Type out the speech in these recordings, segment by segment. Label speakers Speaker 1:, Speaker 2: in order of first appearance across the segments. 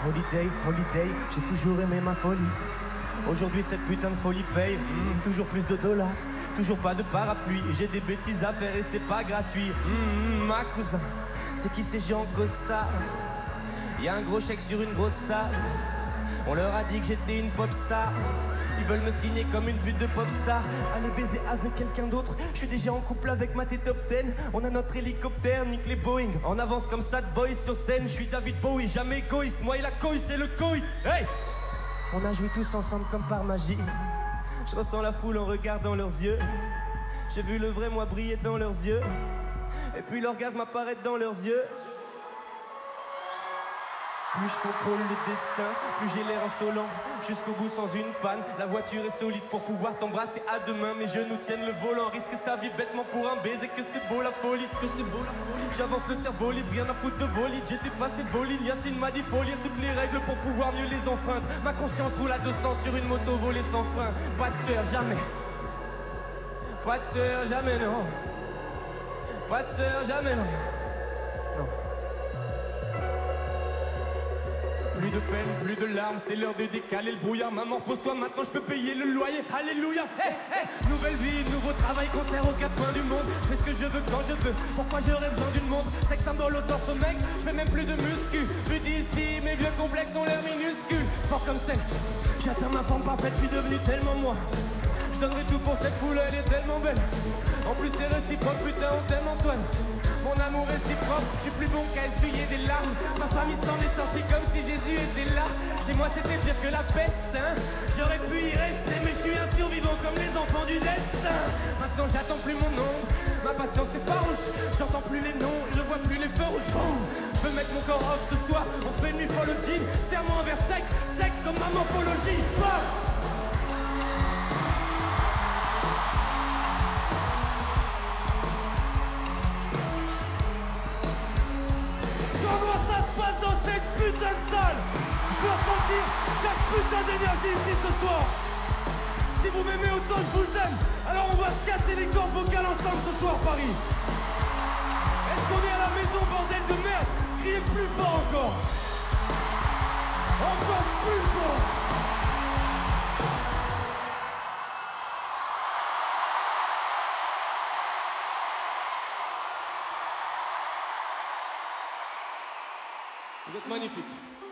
Speaker 1: Holiday, holiday, j'ai toujours aimé ma folie. Aujourd'hui cette putain de folie paye, toujours plus de dollars, toujours pas de parapluie. J'ai des bêtises à faire et c'est pas gratuit. Ma cousin, c'est qui ces gens costards? Y'a un gros chèque sur une grosse table. On leur a dit que j'étais une pop star. Ils veulent me signer comme une pute de pop star. Aller baiser avec quelqu'un d'autre. Je suis déjà en couple avec ma top 10. On a notre hélicoptère, nique les Boeing. En avance comme Sad Boy sur scène. Je suis David Bowie, jamais égoïste. Moi et la couille, c'est le coït. Hey! On a joué tous ensemble comme par magie. Je ressens la foule en regardant leurs yeux. J'ai vu le vrai moi briller dans leurs yeux. Et puis l'orgasme apparaître dans leurs yeux. Plus je contrôle le destin, plus j'ai l'air insolent. Jusqu'au bout sans une panne, la voiture est solide pour pouvoir t'embrasser à deux mains. Mes genoux tiennent le volant, risque sa vie bêtement pour un baiser. Que c'est beau la folie, que c'est beau la folie. J'avance le cerveau libre, rien à foutre de volide. J'ai dépassé vos lignes, Yacine m'a dit faut lire toutes les règles pour pouvoir mieux les enfreindre. Ma conscience roule à 200 sur une moto volée sans frein. Pas de sueur, jamais. Pas de sueur, jamais non. Pas de sueur, jamais non. Non. Plus de peine, plus de larmes, c'est l'heure de décaler le brouillard. Maman, repose-toi, maintenant je peux payer le loyer. Alléluia, hey, hey. Nouvelle vie, nouveau travail, concert aux quatre coins du monde. Je fais ce que je veux quand je veux, pourquoi j'aurais besoin d'une montre? C'est que ça me donne au torse mec, je fais même plus de muscu. Vu d'ici, mes vieux complexes ont l'air minuscules. Fort comme celle, j'atteins ma forme parfaite, je suis devenu tellement moi. Je donnerai tout pour cette foule, elle est tellement belle. En plus c'est réciproque, putain on t'aime Antoine. Mon amour est si propre, je suis plus bon qu'à essuyer des larmes. Ma famille s'en est sortie comme si Jésus était là. Chez moi c'était pire que la peste, hein. J'aurais pu y rester mais je suis un survivant comme les enfants du destin. Maintenant j'attends plus mon nom, ma patience est farouche. J'entends plus les noms, je vois plus les feux rouges. Je veux mettre mon corps off ce soir, on se fait une nuit folle au gym. Serre-moi un verre sec, sec comme ma morphologie.
Speaker 2: Comment ça se passe dans cette putain de salle? Je veux ressentir chaque putain d'énergie ici ce soir. Si vous m'aimez autant que je vous aime, alors on va se casser les cordes vocales ensemble ce soir Paris. Est-ce qu'on est à la maison bordel de merde? Criez plus fort encore. Encore plus fort.
Speaker 1: Vous êtes magnifique.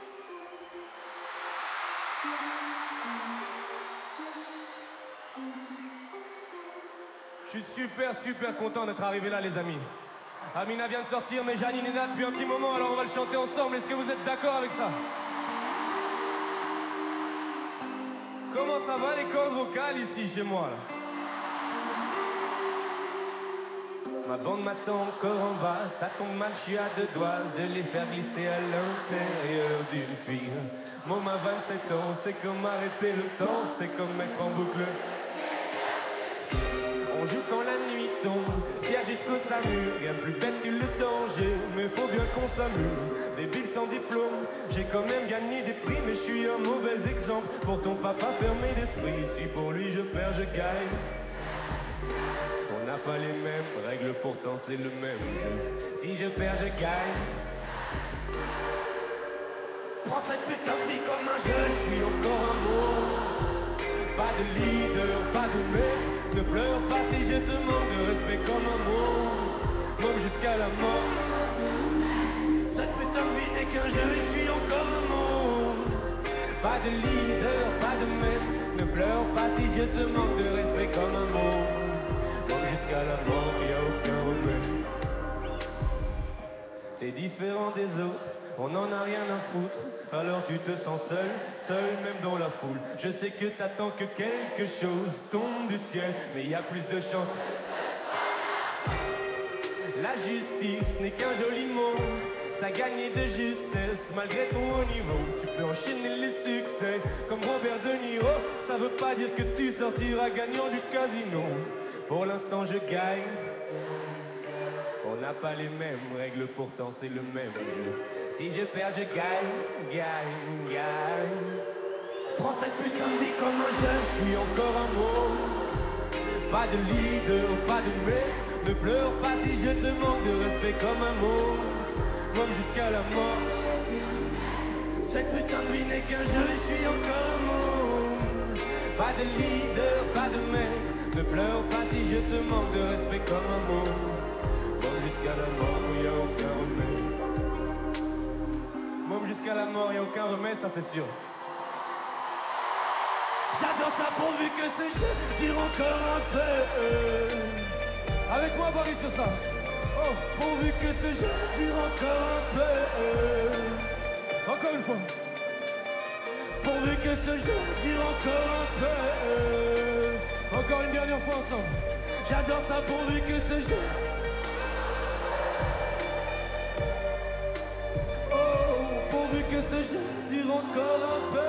Speaker 1: Je suis super content d'être arrivé là les amis. Amina vient de sortir mais Janine est là depuis un petit moment, alors on va le chanter ensemble. Est-ce que vous êtes d'accord avec ça? Comment ça va les cordes vocales ici chez moi là? Ma bande m'attend encore en bas, ça tombe mal, je suis à deux doigts de les faire glisser à l'intérieur d'une fille. Mon ma 27 ans, c'est comme arrêter le temps, c'est comme mettre en boucle. On joue quand la nuit tombe, fier jusqu'au SAMU, rien de plus bête que le danger, mais faut bien qu'on s'amuse. Débile sans diplôme, j'ai quand même gagné des prix, mais je suis un mauvais exemple pour ton papa fermé d'esprit. Si pour lui je perds, je gagne. On n'a pas les mêmes règles, pourtant c'est le même jeu. Si je perds, je gagne. Prends cette putain de vie comme un jeu, je suis encore un mot. Pas de leader, pas de mec. Ne pleure pas si je te manque de respect comme un mot. Même jusqu'à la mort. Cette putain de vie n'est qu'un jeu, je suis encore un mot. Pas de leader, pas de mec. Ne pleure pas si je te manque de respect comme un mot. Jusqu'à la mort, y a aucun remède. T'es différent des autres, on n'en a rien à foutre. Alors tu te sens seul, seul même dans la foule. Je sais que t'attends que quelque chose tombe du ciel, mais y a plus de chance. La justice n'est qu'un joli mot. T'as gagné de justesse malgré ton haut niveau. Tu peux enchaîner les succès comme Robert De Niro. Ça veut pas dire que tu sortiras gagnant du casino. Pour l'instant je gagne. On n'a pas les mêmes règles, pourtant c'est le même jeu. Si je perds, je gagne, gagne. Prends cette putain de vie comme un jeu, je suis encore un mot. Pas de leader, pas de mec. Ne pleure pas si je te manque de respect comme un mot. Même jusqu'à la mort. Cette putain de vie n'est qu'un jeu, je suis encore un monde. Pas de leader, pas de maître. Ne pleure pas si je te manque de respect comme un mot. Même jusqu'à la mort, y a aucun remède. Même jusqu'à la mort, y a aucun remède, ça c'est sûr. J'adore ça pourvu que ce jeu dure encore un peu. Avec moi Paris sur ça. Oh, pourvu que ce jeu dure encore un peu. Encore une fois. Pourvu que ce jeu dure encore un peu. Encore une dernière fois ensemble. J'adore ça pourvu que ce jeu. Oh, pourvu que ce jeu dure encore un peu.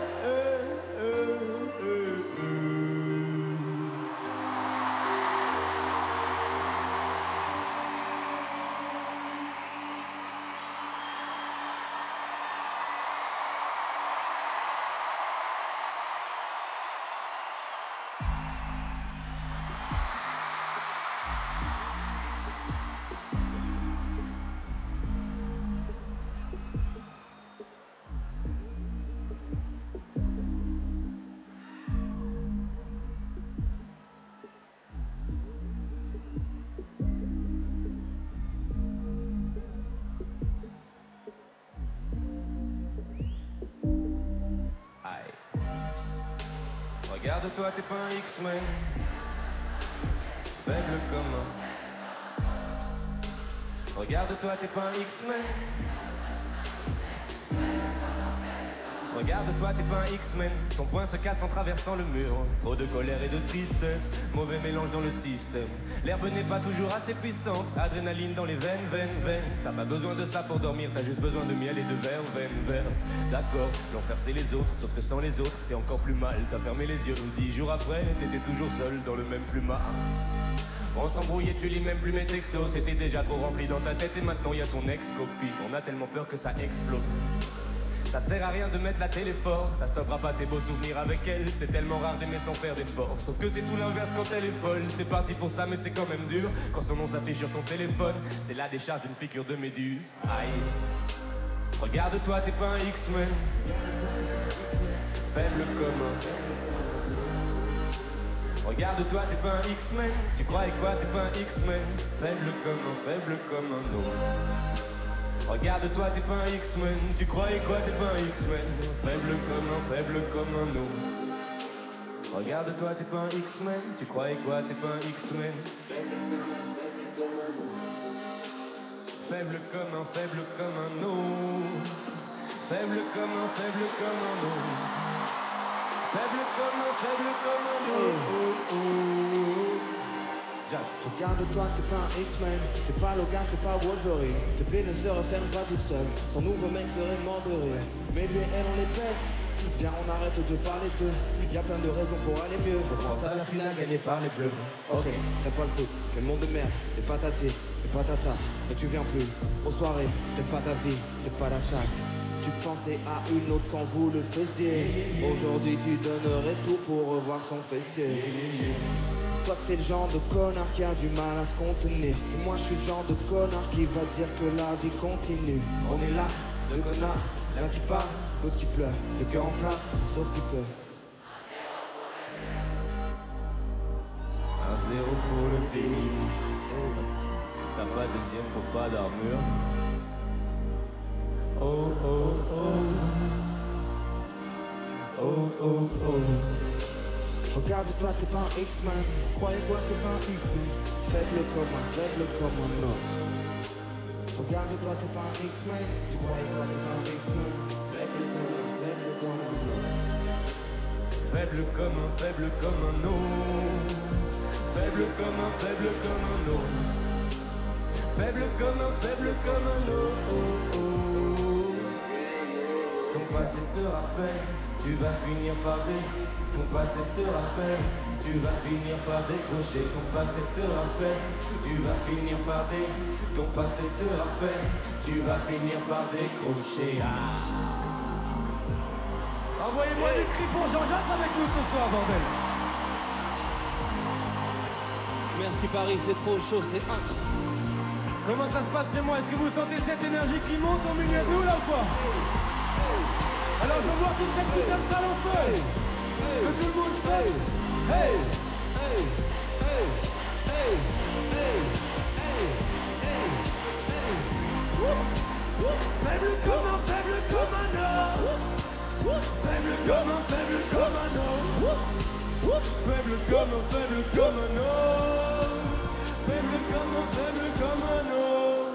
Speaker 1: Regarde-toi, t'es pas un X-Men. Faible comme un. Regarde-toi, t'es pas un X-Men. Regarde-toi, t'es pas un X-Men. Ton poing se casse en traversant le mur. Trop de colère et de tristesse, mauvais mélange dans le système. L'herbe n'est pas toujours assez puissante. Adrénaline dans les veines, veines, veines. T'as pas besoin de ça pour dormir, t'as juste besoin de miel et de verveine, verve. D'accord, l'enfer c'est les autres, sauf que sans les autres, t'es encore plus mal. T'as fermé les yeux, 10 jours après, t'étais toujours seul dans le même plumard. On s'embrouillait, tu lis même plus mes textos. C'était déjà trop rempli dans ta tête et maintenant y a ton ex-copie. On a tellement peur que ça explose. Ça sert à rien de mettre la télé fort, ça stoppera pas tes beaux souvenirs avec elle. C'est tellement rare d'aimer sans faire d'efforts. Sauf que c'est tout l'inverse quand elle est folle. T'es parti pour ça mais c'est quand même dur. Quand son nom s'affiche sur ton téléphone, c'est la décharge d'une piqûre de méduse. Aïe. Regarde-toi, t'es pas un X-Men. Faible comme un. Regarde-toi, t'es pas un X-Men. Tu crois et quoi, t'es pas un X-Men. Faible comme un autre. Regarde-toi, t'es pas un X-Men. Tu croyais quoi, t'es pas un X-Men. Faible comme un autre. Regarde-toi, t'es pas un X-Men. Tu croyais quoi, t'es pas un X-Men. Faible comme un autre. Faible comme un autre. Faible comme un autre.
Speaker 3: Regarde-toi, t'es pas un X-Men, t'es pas Logan, t'es pas Wolverine. Tes plaies ne se referment pas toutes seules, son nouveau mec serait mort de rire. Mais lui et elle on les pèse, viens on arrête de parler d'eux. Y'a plein de raisons pour aller mieux, je pense à la finale gagnée par les bleus. Ok, t'aimes pas le foot, quel monde de merde, t'es patati, t'es patata. Et tu viens plus aux soirées, t'aimes pas ta vie, t'es pas d'attaque. Tu pensais à une autre quand vous le faisiez. Aujourd'hui tu donnerais tout pour revoir son fessier. Toi t'es le genre de connard qui a du mal à se contenir. Et moi je suis le genre de connard qui va dire que la vie continue. On est là, deux connards, l'un qui parle, l'autre qui pleure. Le cœur en flamme, sauf qu'il peut.
Speaker 1: 1-0 pour le pays. T'as pas deuxième pour pas d'armure. Oh oh oh. Oh oh oh.
Speaker 3: Regarde-toi, t'es pas un X-Men. Croyez-moi, t'es pas un X-Men. Faible comme un autre. Regarde-toi, t'es pas un X-Men. Tu croyais-moi, t'es pas un X-Men. Faible comme un autre.
Speaker 1: Faible comme un autre. Faible comme un autre. Faible comme un autre. Ton passé te rappelle, tu vas finir par ton passé te rappelle, tu vas finir par décrocher. Ton passé te rappelle, tu vas finir par ton passé te rappelle, tu vas finir par décrocher. Envoyez-moi des cris pour Jean-Jacques avec nous ce soir, bordel.
Speaker 3: Merci Paris, c'est trop chaud, c'est incroyable.
Speaker 1: Comment ça se passe chez moi? Est-ce que vous sentez cette énergie qui monte au milieu de nous là ou quoi?
Speaker 2: Alors je vois toute cette putain de salle en feu. Que tout le monde saute. Hey, hey, hey, hey, hey, hey, hey, hey. Faible comme un homme. Faible comme un faible comme un homme. Faible comme un faible comme un homme. Faible comme un faible comme un homme.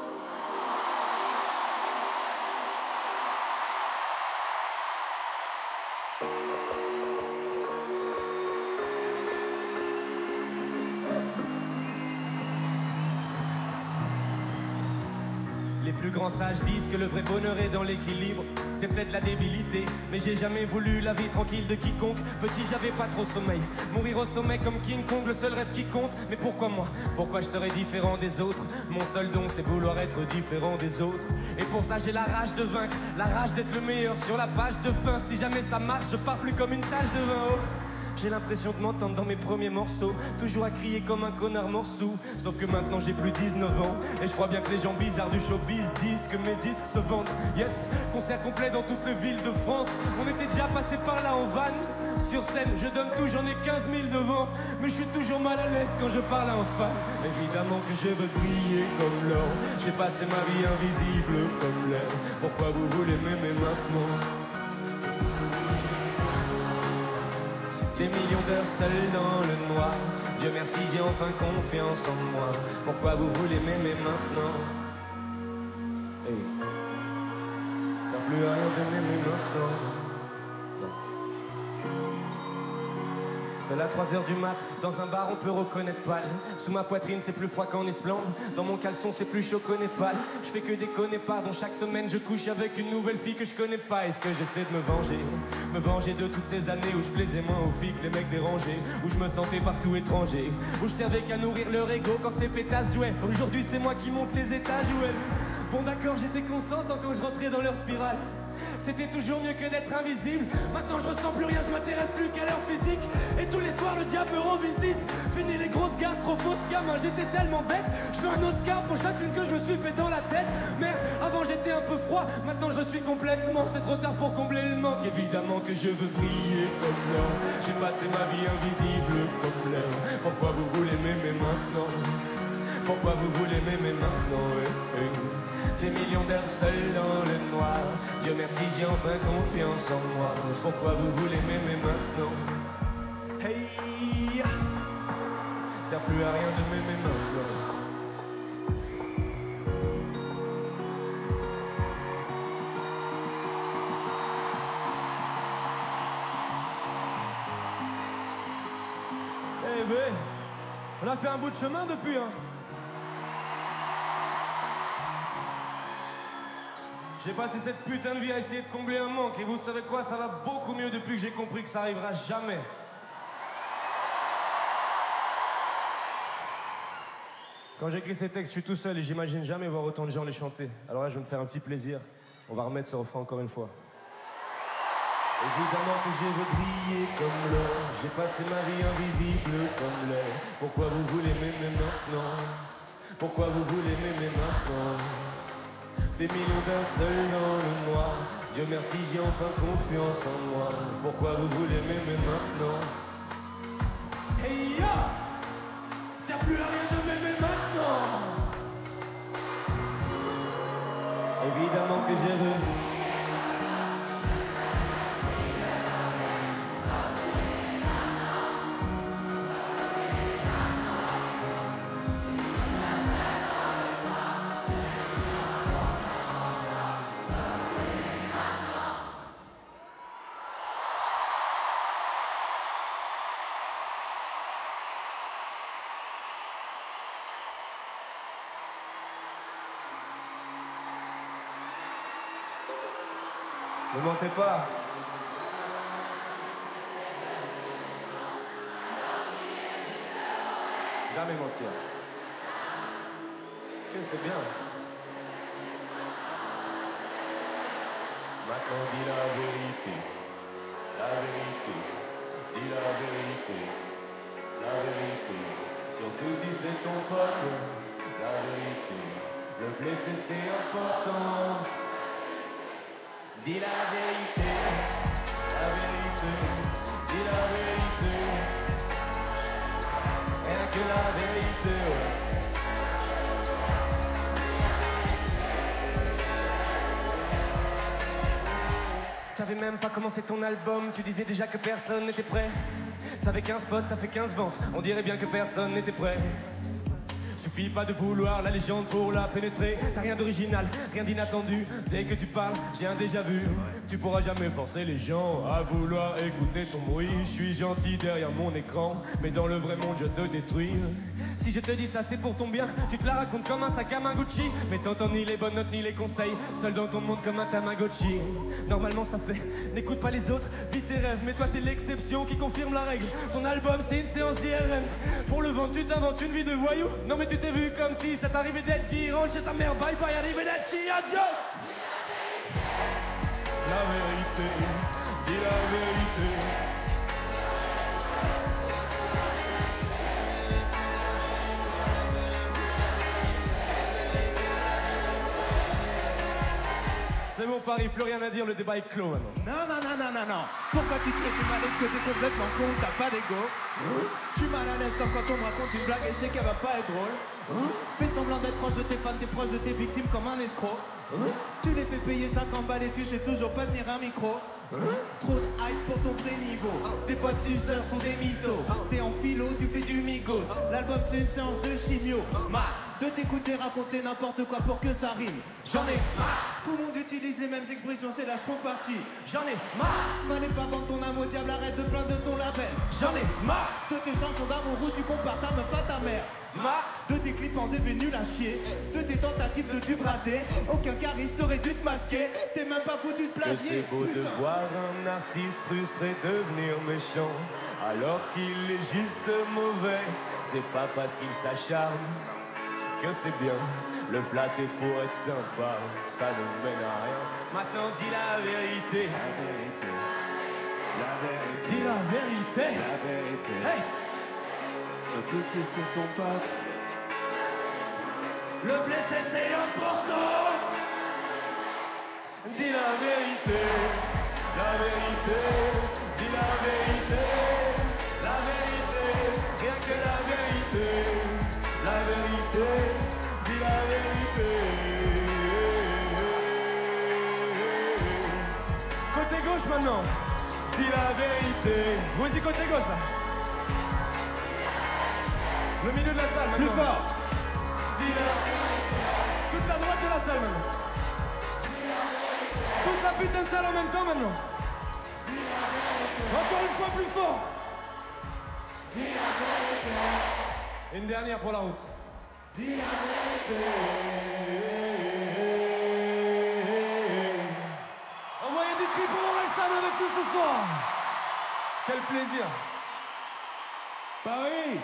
Speaker 1: Les plus grands sages disent que le vrai bonheur est dans l'équilibre. C'est peut-être la débilité, mais j'ai jamais voulu la vie tranquille de quiconque. Petit, j'avais pas trop sommeil. Mourir au sommet comme King Kong, le seul rêve qui compte. Mais pourquoi moi? Pourquoi je serais différent des autres? Mon seul don, c'est vouloir être différent des autres. Et pour ça, j'ai la rage de vaincre, la rage d'être le meilleur sur la page de fin. Si jamais ça marche, je pars plus comme une tache de vin. Oh. J'ai l'impression de m'entendre dans mes premiers morceaux, toujours à crier comme un connard morceau. Sauf que maintenant j'ai plus 19 ans, et je crois bien que les gens bizarres du showbiz disent que mes disques se vendent. Yes, concert complet dans toutes les villes de France. On était déjà passé par là en van. Sur scène, je donne tout, j'en ai 15 000 devant. Mais je suis toujours mal à l'aise quand je parle à un fan. Évidemment que je veux briller comme l'or. J'ai passé ma vie invisible comme l'air. Pourquoi vous voulez m'aimer maintenant? Des millions d'heures seules dans le noir. Dieu merci, j'ai enfin confiance en moi. Pourquoi vous voulez m'aimer maintenant? Hey. Ça sert plus à rien de m'aimer maintenant. Non. C'est la 3h du mat, dans un bar on peut reconnaître Pâle. Sous ma poitrine c'est plus froid qu'en Islande. Dans mon caleçon c'est plus chaud qu'au Népal. Je fais que déconner pardon, chaque semaine je couche avec une nouvelle fille que je connais pas. Est-ce que j'essaie de me venger? Me venger de toutes ces années où je plaisais moins aux filles que les mecs dérangés. Où je me sentais partout étranger. Où je servais qu'à nourrir leur ego quand ces pétasses jouaient. Aujourd'hui c'est moi qui monte les étages, ouais. Bon d'accord, j'étais consentant quand je rentrais dans leur spirale. C'était toujours mieux que d'être invisible. Maintenant je ressens plus rien, je m'intéresse plus qu'à leur physique. Et tous les soirs le diable me rend visite. Fini les grosses gaz, trop fausses gamin, j'étais tellement bête. Je veux un Oscar pour chacune que je me suis fait dans la tête. Merde, avant j'étais un peu froid, maintenant je le suis complètement. C'est trop tard pour combler le manque. Évidemment que je veux briller comme l'or. J'ai passé ma vie invisible comme l'air. Pourquoi vous voulez m'aimer maintenant? Pourquoi vous voulez m'aimer maintenant? Des millions d'heures seules dans le noir. Dieu merci, j'ai enfin confiance en moi. Pourquoi vous voulez m'aimer maintenant? Hey, ça sert plus à rien de m'aimer maintenant.
Speaker 2: Eh ben, on a fait un bout de chemin depuis, hein.
Speaker 1: J'ai passé cette putain de vie à essayer de combler un manque. Et vous savez quoi, ça va beaucoup mieux depuis que j'ai compris que ça arrivera jamais. Quand j'écris ces textes, je suis tout seul et j'imagine jamais voir autant de gens les chanter. Alors là, je vais me faire un petit plaisir. On va remettre ce refrain encore une fois. Évidemment que je veux briller comme l'or. J'ai passé ma vie invisible comme l'air. Pourquoi vous voulez m'aimer maintenant? Pourquoi vous voulez m'aimer maintenant? Des millions d'heures seuls dans le noir. Dieu merci, j'ai enfin confiance en moi. Pourquoi vous voulez m'aimer maintenant?
Speaker 2: Hey ya, sert plus à rien de m'aimer maintenant.
Speaker 1: Évidemment que je veux. Ne mentez pas. Jamais mentir. Que c'est bien. Maintenant dis la vérité. La vérité. Dis la vérité. La vérité. Surtout si c'est ton pote. La vérité. Le blesser c'est important. Dis la vérité, dis la vérité, rien que la vérité. T'avais même pas commencé ton album, tu disais déjà que personne n'était prêt. T'avais 15 potes, t'as fait 15 ventes, on dirait bien que personne n'était prêt. Suffit pas de vouloir la légende pour la pénétrer. T'as rien d'original, rien d'inattendu. Dès que tu parles, j'ai un déjà vu. Tu pourras jamais forcer les gens à vouloir écouter ton bruit. Je suis gentil derrière mon écran, mais dans le vrai monde je te détruis. Si je te dis ça c'est pour ton bien, tu te la racontes comme un sac à main Gucci. Mais t'entends ni les bonnes notes ni les conseils, seul dans ton monde comme un Tamagotchi. Normalement ça fait, n'écoute pas les autres, vis tes rêves. Mais toi t'es l'exception qui confirme la règle. Ton album c'est une séance d'IRM. Pour le vendre tu t'inventes une vie de voyou. Non mais tu t'es vu comme si ça t'arrivait d'être G. Rentre chez ta mère, bye bye, arrivé d'être G, adios. La vérité, dis la vérité. C'est mon pari, plus rien à dire, le débat est clos maintenant.
Speaker 4: Non. Pourquoi tu te fais du mal? Est-ce que t'es complètement con ou t'as pas d'ego? Je suis mal à l'aise quand on me raconte une blague et je sais qu'elle va pas être drôle. Fais semblant d'être proche de tes fans, t'es proche de tes victimes comme un escroc. Tu les fais payer 50 balles et tu sais toujours pas tenir un micro. Trop de hype pour ton vrai niveau. Tes potes suceurs sont des mythos. T'es en philo, tu fais du migos. L'album c'est une séance de chimio. De t'écouter raconter n'importe quoi pour que ça rime. J'en ai marre. Tout le monde utilise les mêmes expressions, c'est la strong partie. J'en ai marre. Fallait pas vendre ton âme au diable, arrête de plaindre de ton label. J'en ai marre. De tes chansons d'amour où tu compares ta meuf à ta mère. De tes clips en devenus nul à chier. De tes tentatives de tube raté. Aucun charisme t'aurait dû te masquer. T'es même pas foutu de plagier.
Speaker 1: C'est beau de voir un artiste frustré devenir méchant alors qu'il est juste mauvais. C'est pas parce qu'il s'acharne que c'est bien. Le flatter pour être sympa, ça ne mène à rien. Maintenant dis la vérité.
Speaker 3: La vérité.
Speaker 1: Dis la vérité.
Speaker 3: La vérité.
Speaker 1: Hey.
Speaker 3: Surtout si c'est ton pote.
Speaker 1: Le blessé c'est important. Dis la vérité. La vérité. Dis la vérité. La vérité. Rien que la vérité. La vérité. Dis la vérité. Côté gauche maintenant. Dis la vérité. Vas-y côté gauche là. Le milieu de la salle maintenant.
Speaker 4: Plus fort.
Speaker 1: Dis la vérité. Toute la droite de la salle maintenant. Toute la putain de salle en même temps maintenant. Encore une fois plus fort. Une dernière pour la route. Envoyez du cri pour Orelsan avec nous ce soir. Quel plaisir.
Speaker 4: Paris.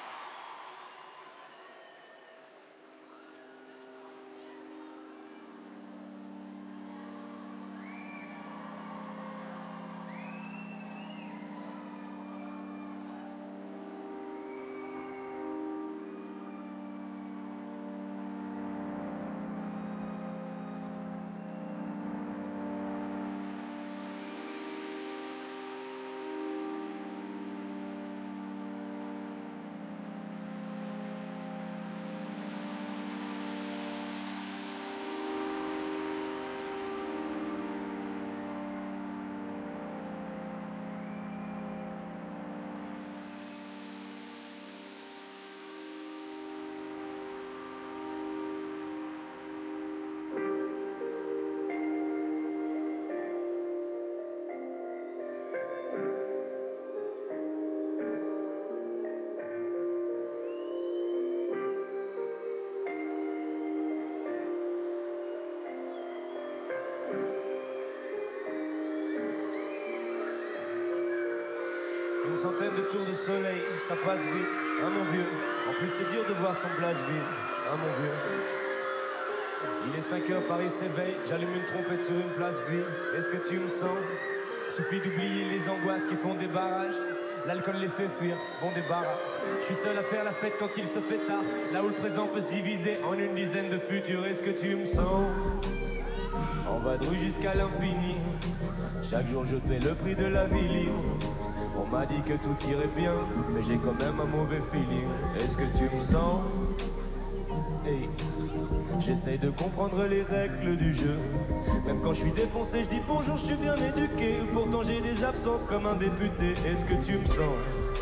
Speaker 1: Une centaine de tours de soleil, ça passe vite, hein mon vieux. En plus c'est dur de voir son plage vide, hein mon vieux. Il est 5 heures, Paris s'éveille, j'allume une trompette sur une place vide. Est-ce que tu me sens? Suffit d'oublier les angoisses qui font des barrages. L'alcool les fait fuir, bon débarras. Je suis seul à faire la fête quand il se fait tard. Là où le présent peut se diviser en une dizaine de futurs. Est-ce que tu me sens? En vadrouille jusqu'à l'infini. Chaque jour je paie le prix de la vie libre. On m'a dit que tout irait bien, mais j'ai quand même un mauvais feeling. Est-ce que tu me sens? Hey. J'essaye de comprendre les règles du jeu. Même quand je suis défoncé, je dis bonjour, je suis bien éduqué. Pourtant j'ai des absences comme un député. Est-ce que tu me sens?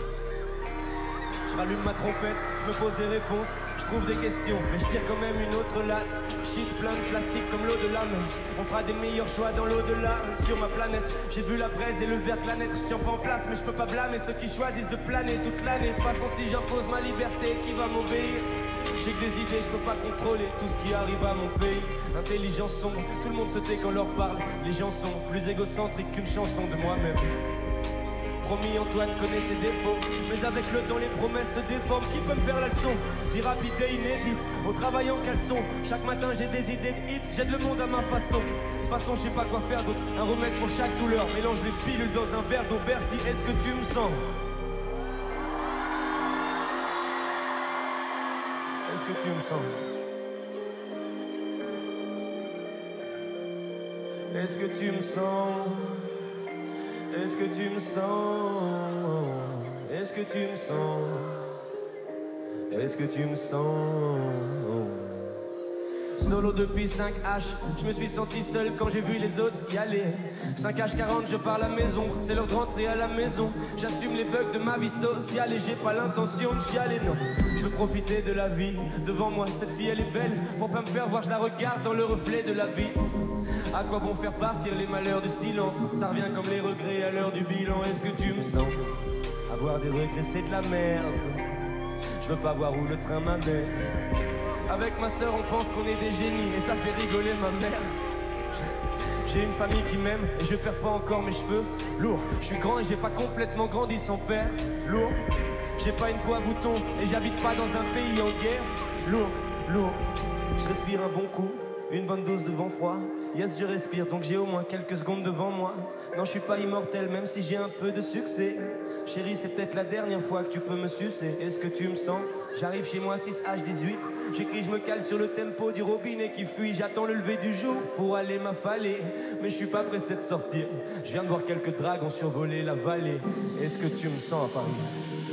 Speaker 1: Je rallume ma trompette, je me pose des réponses, je trouve des questions, mais je tire quand même une autre latte. Shit plein de plastique comme l'au-delà, mais on fera des meilleurs choix dans l'au-delà. Sur ma planète, j'ai vu la braise et le verre planète. Je tiens pas en place, mais je peux pas blâmer ceux qui choisissent de planer toute l'année. De toute façon, si j'impose ma liberté, qui va m'obéir? J'ai que des idées, je peux pas contrôler tout ce qui arrive à mon pays. Intelligence sombre, tout le monde se tait quand on leur parle. Les gens sont plus égocentriques qu'une chanson de moi-même. Promis, Antoine connaît ses défauts, mais avec le temps les promesses se déforment. Qui peut me faire la leçon? Vie rapide et inédite, au travail en caleçon. Chaque matin j'ai des idées de hits, j'aide le monde à ma façon. De toute façon je sais pas quoi faire d'autre, un remède pour chaque douleur. Mélange les pilules dans un verre d'eau. Bercy, est-ce que tu me sens? Est-ce que tu me sens? Est-ce que tu me sens? Est-ce que tu me sens? Est-ce que tu me sens? Est-ce que tu me sens? Solo depuis 5H, je me suis senti seul quand j'ai vu les autres y aller. 5H40, je pars à la maison, c'est l'heure de rentrer à la maison. J'assume les bugs de ma vie sociale et j'ai pas l'intention de chialer, non. Je veux profiter de la vie, devant moi cette fille elle est belle. Pour pas me faire voir, je la regarde dans le reflet de la vie. À quoi bon faire partir les malheurs du silence? Ça revient comme les regrets à l'heure du bilan. Est-ce que tu me sens? Avoir des regrets c'est de la merde. Je veux pas voir où le train m'amène. Avec ma sœur on pense qu'on est des génies et ça fait rigoler ma mère. J'ai une famille qui m'aime et je perds pas encore mes cheveux. Lourd, je suis grand et j'ai pas complètement grandi sans père. Lourd, j'ai pas une peau à boutons et j'habite pas dans un pays en guerre. Lourd, lourd, je respire un bon coup, une bonne dose de vent froid. Yes, je respire, donc j'ai au moins quelques secondes devant moi. Non, je suis pas immortel, même si j'ai un peu de succès. Chérie, c'est peut-être la dernière fois que tu peux me sucer. Est-ce que tu me sens? J'arrive chez moi 6H18. J'écris, je me cale sur le tempo du robinet qui fuit. J'attends le lever du jour pour aller m'affaler. Mais je suis pas pressé de sortir. Je viens de voir quelques dragons survoler la vallée. Est-ce que tu me sens à Paris?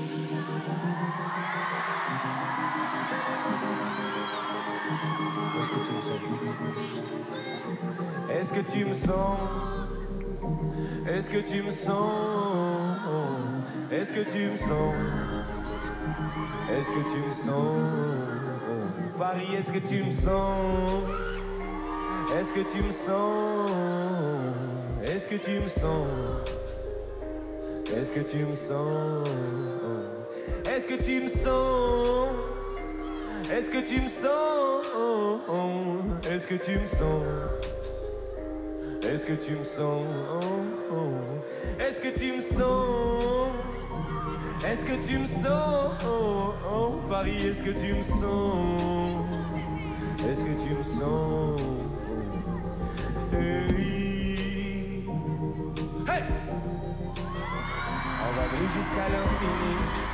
Speaker 1: Est-ce que tu me sens? Est-ce que tu me sens? Est-ce que tu me sens? Est-ce que tu me sens? Est-ce que tu me sens? Paris, est-ce que tu me sens? Est-ce que tu me sens? Est-ce que tu me sens? Est-ce que tu me sens? Est-ce que tu me sens? Est-ce que tu me sens? Est-ce que tu me sens? Est-ce que tu me sens? Est-ce que tu me sens? Est-ce que tu me sens? Paris, est-ce que tu me sens? Est-ce que tu me sens? Hey! Hey! On vadrouille jusqu'à l'infini.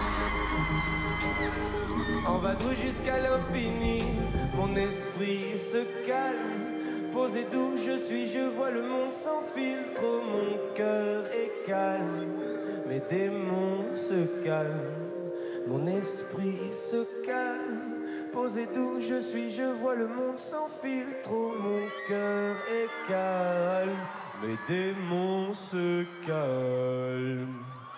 Speaker 1: On vadrouille jusqu'à l'infini. Mon esprit se calme. Posé d'où je suis, je vois le monde sans filtre. Mon cœur est calme, mes démons se calment. Mon esprit se calme. Posé d'où je suis, je vois le monde sans filtre. Mon cœur est calme, mes démons se calment.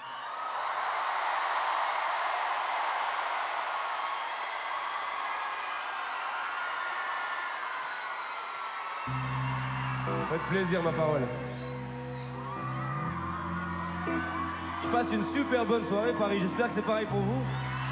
Speaker 1: Faites plaisir ma parole. Je passe une super bonne soirée Paris, j'espère que c'est pareil pour vous.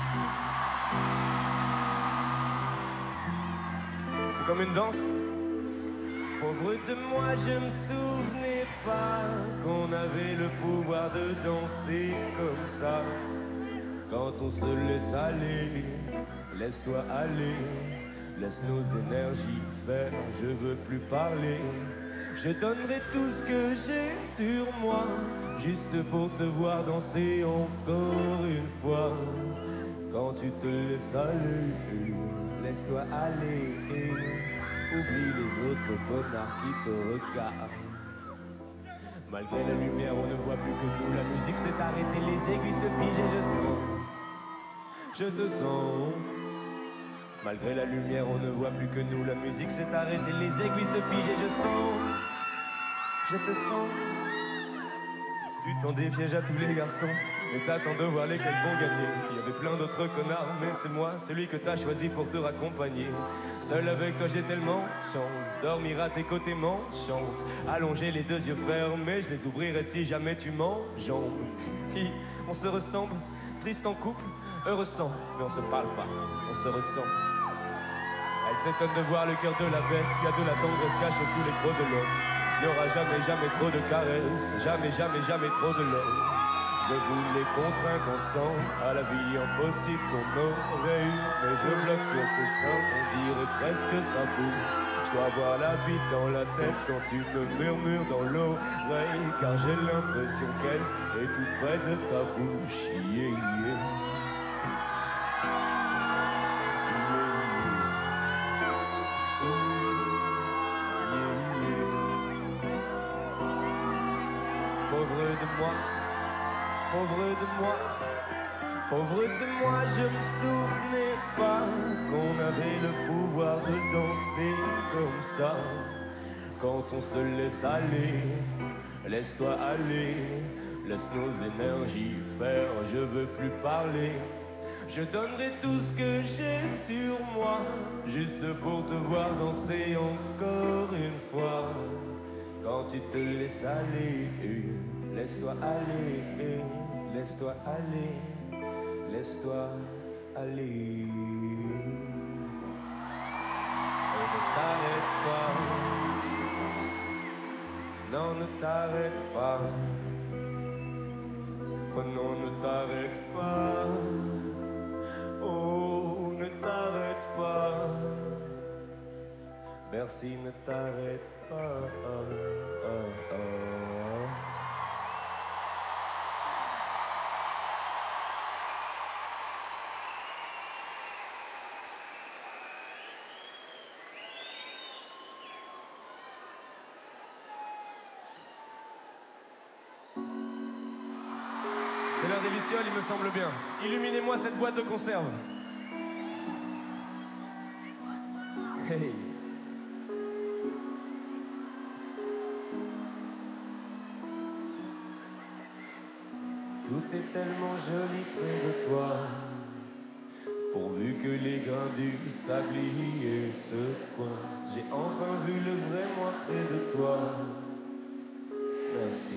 Speaker 1: C'est comme une danse. Pauvre de moi, je me souvenais pas qu'on avait le pouvoir de danser comme ça. Quand on se laisse aller, laisse-toi aller. Laisse nos énergies faire, je veux plus parler. Je donnerai tout ce que j'ai sur moi, juste pour te voir danser encore une fois. Quand tu te laisses aller, laisse-toi aller. Oublie les autres connards qui te regardent. Malgré la lumière, on ne voit plus que nous. La musique s'est arrêtée, les aiguilles se figent et je te sens. Malgré la lumière, on ne voit plus que nous. La musique s'est arrêtée, les aiguilles se figent et je te sens. Tu t'en défièges à tous les garçons, mais t'attends de voir lesquels vont gagner. Il y avait plein d'autres connards, mais c'est moi, celui que t'as choisi pour te raccompagner. Seul avec toi j'ai tellement de chance, dormir à tes côtés m'enchante. Allonger les deux yeux fermés, je les ouvrirai si jamais tu m'enjambes. On se ressemble, triste en couple, heureux sans, mais on se parle pas, on se ressent. Elle s'étonne de voir le cœur de la bête, y a de la tendresse cachée sous les crocs de l'homme. Il n'y aura jamais, jamais trop de caresses, jamais, jamais, jamais trop de love. Je voulais qu'on trinque ensemble à la vie impossible qu'on aurait eu. Mais je bloque sur tes seins, on dirait presque ça bouge. Je dois avoir la bite dans la tête quand tu me murmures dans l'oreille. Car j'ai l'impression qu'elle est tout près de ta bouche. Yeah, yeah. Pauvre de moi, pauvre de moi, pauvre de moi, je me souvenais pas qu'on avait le pouvoir de danser comme ça. Quand on se laisse aller, laisse-toi aller, laisse nos énergies faire, je veux plus parler. Je donnerai tout ce que j'ai sur moi, juste pour te voir danser encore une fois. Quand tu te laisses aller, laisse-toi aller, laisse-toi aller, laisse-toi aller. Et ne t'arrête pas, non ne t'arrête pas, oh non ne t'arrête pas, oh ne t'arrête pas. Merci, ne t'arrête pas. C'est l'heure des lucioles, il me semble bien. Illuminez-moi cette boîte de conserve. Hey. Tout est tellement joli près de toi, pourvu que les grains du sablier se coincent. J'ai enfin vu le vrai moi près de toi. Merci.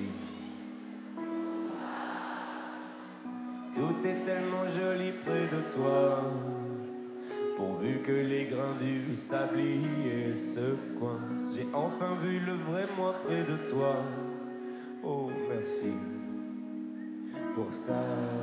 Speaker 1: Tout est tellement joli près de toi, pourvu que les grains du sablier se coincent. J'ai enfin vu le vrai moi près de toi. Oh merci pour ça.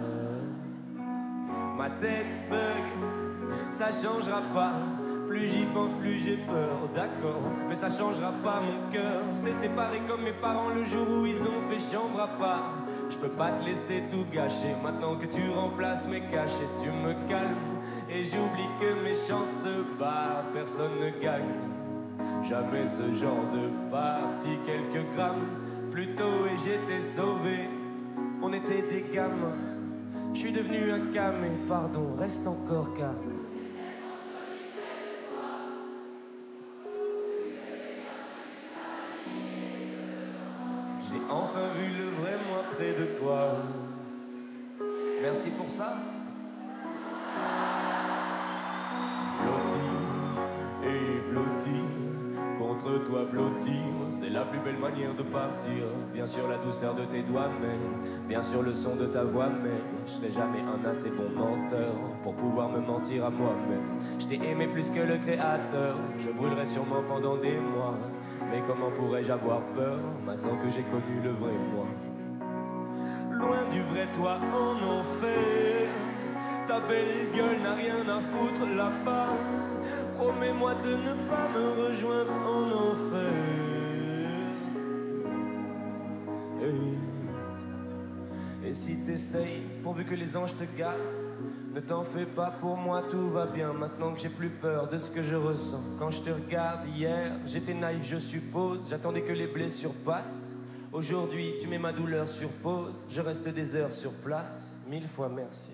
Speaker 1: Ma tête bug, ça changera pas. Plus j'y pense, plus j'ai peur, d'accord, mais ça changera pas mon cœur. C'est séparé comme mes parents le jour où ils ont fait chambre à part. Je peux pas te laisser tout gâcher, maintenant que tu remplaces mes cachets. Tu me calmes et j'oublie que mes chances se barrent. Personne ne gagne jamais ce genre de partie. Quelques grammes plus tôt et j'étais sauvé. On était des gamins, je suis devenu un camé. Pardon, reste encore calme. J'ai enfin vu le vrai moi près de toi. Merci pour ça. Blotti et blotti, contre toi blotti, c'est la plus belle manière de partir. Bien sûr la douceur de tes doigts m'aide, bien sûr le son de ta voix m'aide. Je serai jamais un assez bon menteur pour pouvoir me mentir à moi-même. Je t'ai aimé plus que le créateur, je brûlerai sûrement pendant des mois. Mais comment pourrais-je avoir peur maintenant que j'ai connu le vrai moi? Loin du vrai toi en enfer, ta belle gueule n'a rien à foutre là-bas. Promets-moi de ne pas me rejoindre en enfer. Et si t'essayes, pourvu que les anges te gardent, Ne t'en fais pas, pour moi tout va bien. Maintenant que j'ai plus peur de ce que je ressens. Quand je te regarde hier, j'étais naïf je suppose. J'attendais que les blessures passent. Aujourd'hui tu mets ma douleur sur pause. Je reste des heures sur place. 1000 fois merci.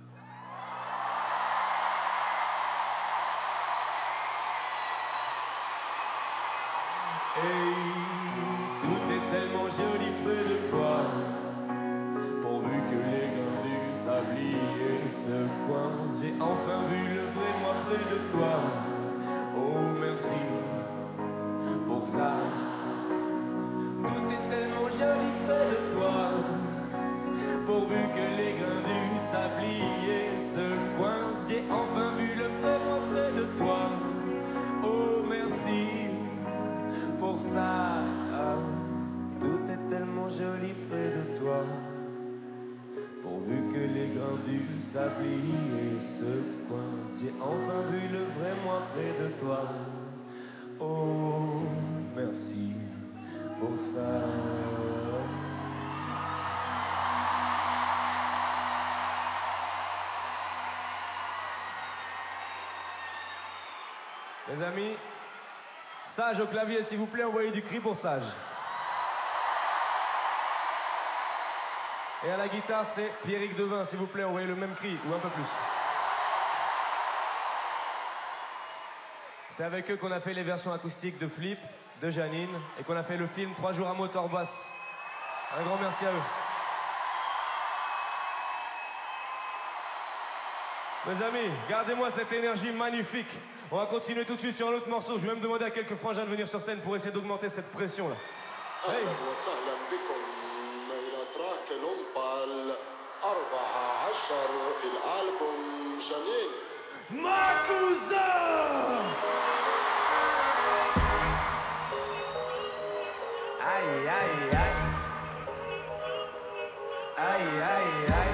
Speaker 1: Hey, tout est tellement joli près de toi. Pourvu que les grains du sablier se coincent, j'ai enfin vu le vrai moi près de toi. Oh merci pour ça. Tout est tellement joli près de toi. Pourvu que les grains du sablier se coincent, j'ai enfin vu le vrai moi près de toi. Oh merci pour ça. Tout est tellement joli près de toi. Pourvu que les grains du sablier se coincent, j'ai enfin vu le vrai moi près de toi. Oh, merci pour ça. Les amis, Sage au clavier, s'il vous plaît, envoyez du cri pour Sage. Et à la guitare, c'est Pierrick Devin, s'il vous plaît, envoyez le même cri, ou un peu plus. C'est avec eux qu'on a fait les versions acoustiques de Flip, de Janine, et qu'on a fait le film 3 jours à Motorbass. Un grand merci à eux. Mes amis, gardez-moi cette énergie magnifique. On va continuer tout de suite sur un autre morceau. Je vais même demander à quelques frangins de venir sur scène pour essayer d'augmenter cette pression-là. Hey. Makuza! Aïe, aïe, aïe. Aïe, aïe, aïe.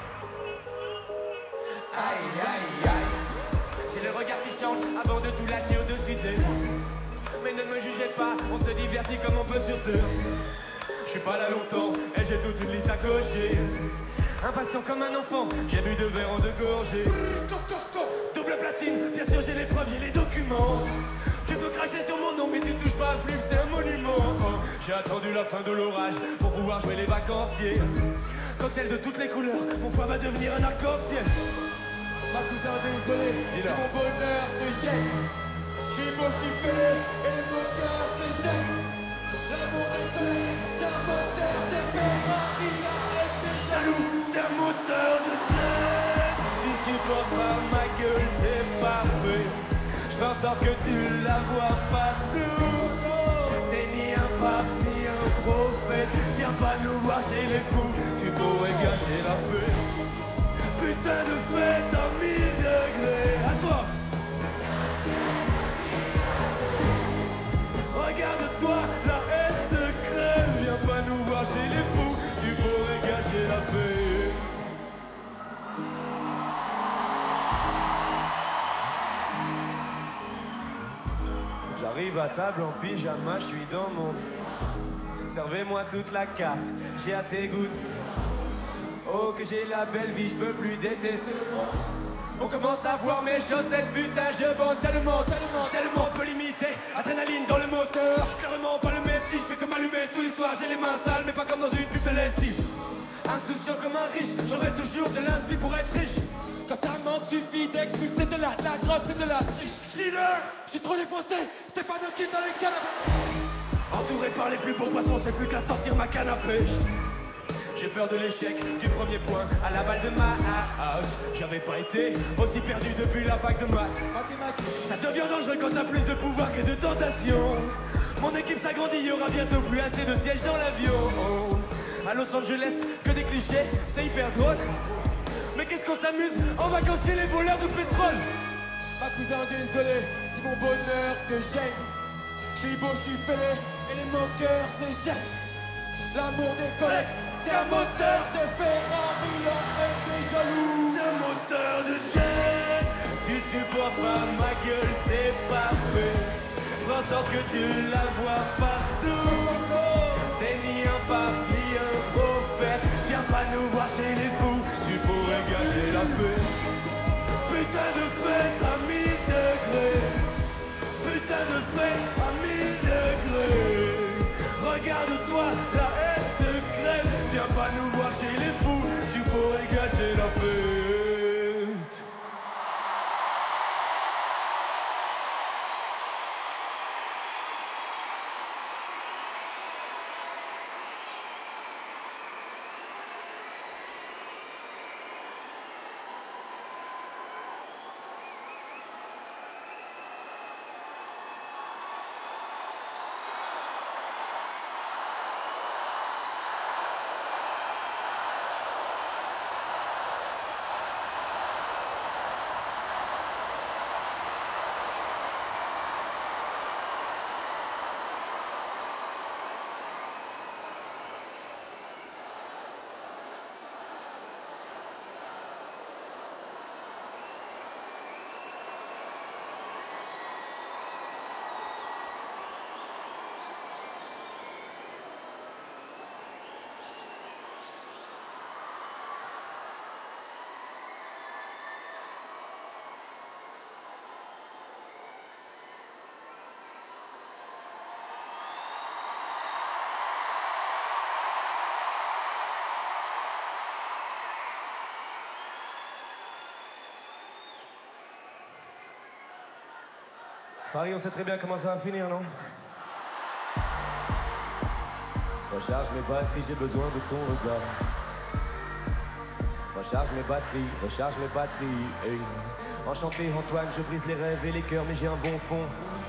Speaker 1: Aïe, aïe, aïe. J'ai le regard qui change avant de tout lâcher au-dessus d'eux. Mais ne me jugez pas, on se divertit comme on peut sur deux. Je suis pas là longtemps et j'ai toute une liste à cocher. Impatient comme un enfant, j'ai bu 2 verres en 2 gorgées. Double platine, bien sûr j'ai les preuves, j'ai les documents. Tu peux cracher sur mon nom mais tu touches pas à Flip, c'est un monument. J'ai attendu la fin de l'orage pour pouvoir jouer les vacanciers. Cocktail de toutes les couleurs, mon foie va devenir un arc-en-ciel.
Speaker 4: Ma cousin désolé, si mon bonheur te gêne. J'suis beau, j'suis fêlé, et les moteurs se gênent. L'amour est collé, c'est un moteur de Ferrari. Arrête de
Speaker 1: Jaloux, c'est un moteur de jet. Tu supportes pas ma gueule, c'est parfait. J'fais en sorte que tu la vois partout. T'es ni un pape, ni un prophète. Viens pas nous voir chez les fous, tu pourrais gâcher la fête. Putain de fête à 1000 degrés. À toi. Regarde-toi, la haine te crève. Viens pas nous voir chez les fous, tu pourrais gâcher la fête. J'arrive à table en pyjama, je suis dans mon lit. Servez-moi toute la carte, j'ai assez goût. Oh que j'ai la belle vie, je peux plus détester le monde. On commence à voir mes chaussettes, putain je bande tellement, tellement, tellement peu limité. Adrénaline dans le moteur, j'suis clairement pas le messie. Je fais que m'allumer tous les soirs, j'ai les mains sales mais pas comme dans une pub de lessive. Insouciant comme un riche, j'aurai toujours de l'inspi pour être riche.
Speaker 4: Quand ça manque, suffit d'expulser de la drogue, c'est de la triche.
Speaker 1: Dealer,
Speaker 4: J'suis trop défoncé, Stéphane Hawking dans les canapés.
Speaker 1: entouré par les plus beaux poissons, c'est plus qu'à sortir ma canne à pêche. J'ai peur de l'échec, du premier point à la balle de ma house. J'avais pas été aussi perdu depuis la fac de maths. Ça devient dangereux quand t'as plus de pouvoir que de tentation. Mon équipe s'agrandit, y aura bientôt plus assez de sièges dans l'avion. À Los Angeles, que des clichés, c'est hyper drôle. Mais qu'est-ce qu'on s'amuse en vacances chez les voleurs de pétrole.
Speaker 4: Ma cousin désolé, si mon bonheur te gêne. J'suis beau, j'suis fêlé, et les moqueurs se gênent. L'amour des collègues, c'est un moteur de Ferrari, la haine des jaloux.
Speaker 1: C'est un moteur de jet. Tu supportes pas ma gueule, c'est parfait. Fais en sorte que tu la vois partout. T'es ni un pape, ni un prophète. Viens pas nous voir chez les fous, tu pourrais gâcher la fête. Paris, on sait très bien comment ça va finir, non? Recharge mes batteries, j'ai besoin de ton regard. Recharge mes batteries, hey. Enchanté Antoine, je brise les rêves et les cœurs, mais j'ai un bon fond.